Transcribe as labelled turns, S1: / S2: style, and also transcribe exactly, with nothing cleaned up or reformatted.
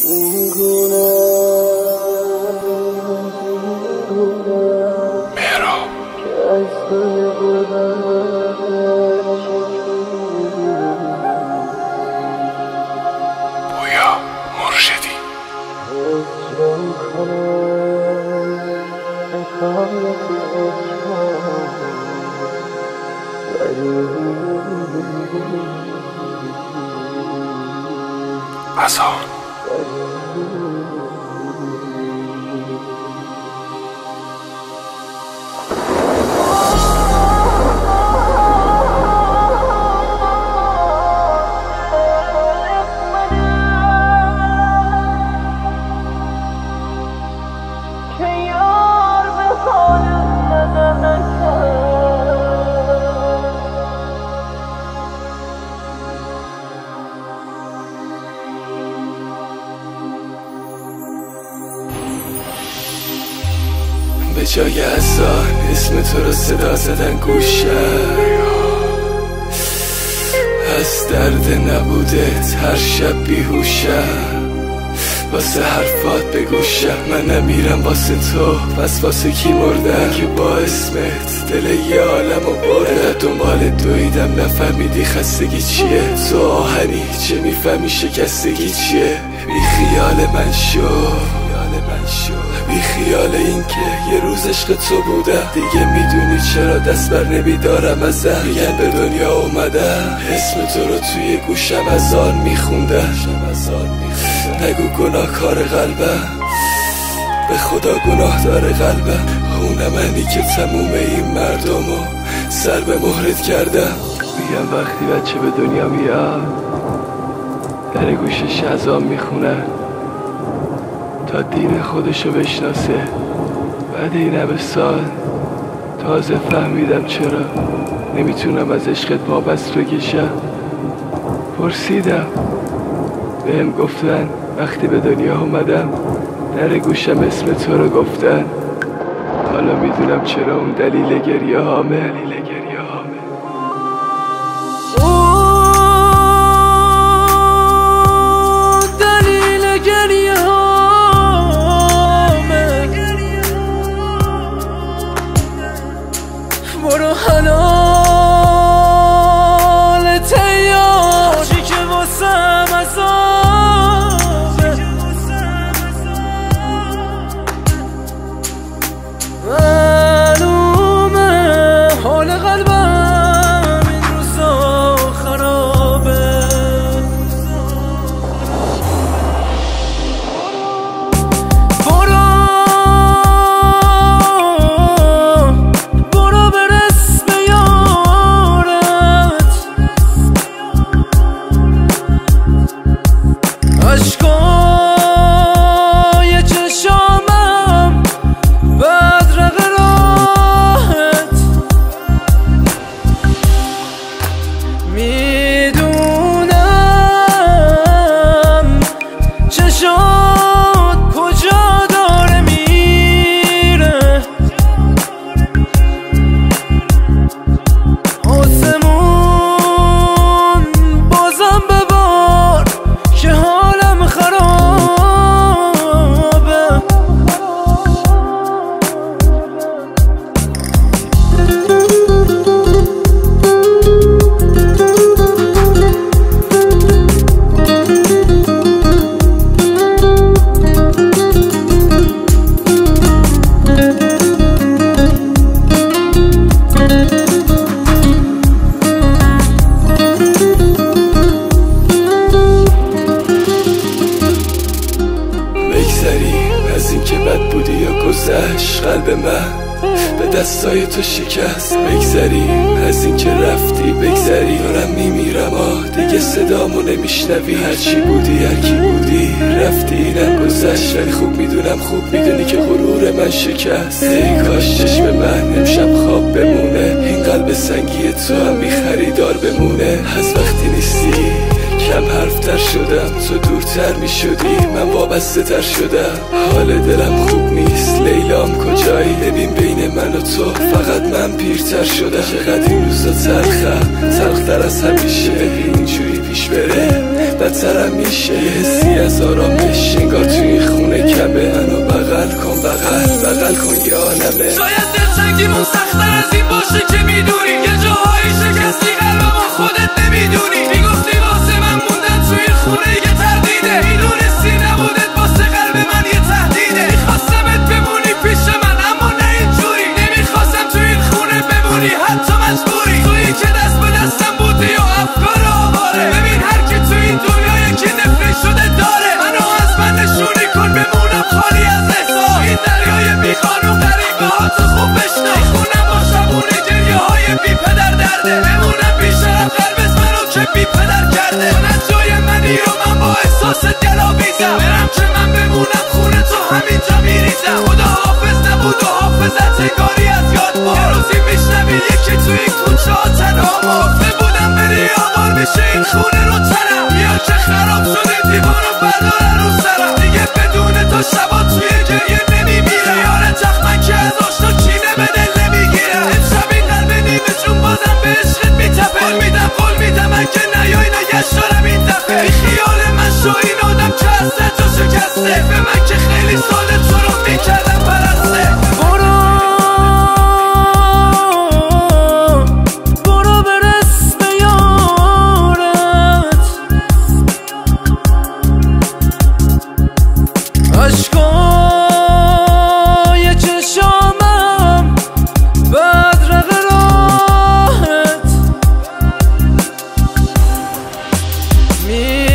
S1: بویا مرشدی اذان به جای اذان اسم تو رو صدا زدن گوشه از درد نبودت هر شب بیهوشم واسه حرفات بگوشم من نمیرم واسه تو پس واسه کی مردم که با اسمت دل یه عالمو بردم دنبال دویدم نفهمیدی خستگی چیه تو آهنی چه میفهمی شکستگی چیه بی خیال من شو بی خیال این که یه روز عشق تو بودم دیگه میدونی چرا دست بر نمیدارم ازم میگن به دنیا اومدم اسم تو رو توی گوشم اذان میخوندم نگو گناه کار قلبم به خدا گناه داره قلبم اون منی که تموم این مردمو سر به مهرت کردم میگم وقتی بچه به دنیا میاد در گوشش اذان میخونن تا دین خودشو بشناسه بعد این همه سال تازه فهمیدم چرا نمیتونم از عشقت وابست بکشم پرسیدم بهم گفتن وقتی به دنیا اومدم در گوشم اسم تو رو گفتن حالا میدونم چرا اون دلیل گریه هامه
S2: برو حلال تیار چی که واسم عذابه معلومه حال قلبم این روزا خرابه برو عشقای چشامم بدرق راحت میدونم چشات کجا داره میره آسمون بازم ببار که حالم خرابه
S1: از این که بد بودی یا گذشت قلب من به دستای تو شکست بگذریم از این که رفتی بگذری دارم میمیرم آه دیگه صدامو نمیشنوی هرچی بودی هرکی بودی رفتی اینم گذشت ولی خوب میدونم خوب میدونی که غرور من شکست ای کاش چشم من امشب خواب بمونه این قلب سنگی تو هم بی خریدار بمونه از وقتی نیستی کم حرفتر شدم تو دورتر می شدی من وابسته تر شدم حال دلم خوب نیست لیلام کجایی ببین بین من و تو فقط من پیرتر شدم چقدر این روزا تلخم تلختر از همیشه اینجوری پیش بره بدترم میشه. یه حسی از آرامش انگار توی این خونه کمه. منو بغل کن بغل بغل کن یه عالمه.
S2: شاید دلتنگیمون سخت‌تر از این باشه که میدونی. یه جاهایی شکستی قلبمو خودت نمیدونی. میگفتی واسه من موندن توی این خونه یه تردیده. میدونستی نبودت واسه قلب من یه تهدیده. میخواستمت بمونی پیش من اما نه اینجوری. نمیخواستم توی این خونه بمونی حتی مجبوری. توی که دست به دستم بودی و افکار آواره. ببین هر کی توی این دنیا یکی نفری شده داره. منو از من نشونی کن بمونم خالی از احساس. این دریای بیخانون غریبه ها تو خوب بشنا. خونم با شبونه گریه های بی پدر درده. بمونم بیشرف قلبت منو که بی پدر کرده. من از جای منی و من با احساس گلاویزم. برم که من بمونم خونه تو همینجا میریزم. خدا حافظ نبود و حافظت انگاری از یاد بود. یه روزی میشنوی یکی توی این کوچه ها تنها گفته بودم بری آبار میشه این خونه رو تنم. بیا که خراب شده دیوان و بردارن رو سرم. دیگه بدون تو شبا توی گریه نمیمیره. یار تخمن که از آشنا کینه به دل نمیگیره. امشب این قلب نیمه جون بازم به عشقت میتپه. قول میدم قول میدم اگه نیای نگشت دارم این دفعه. بی خیال من شو این آدم که از جا شکسته. به من که خیلی ساله تو رو میکردم پرسته. برو برو برس به یارت. عشقای چشامم بدرق راهت. می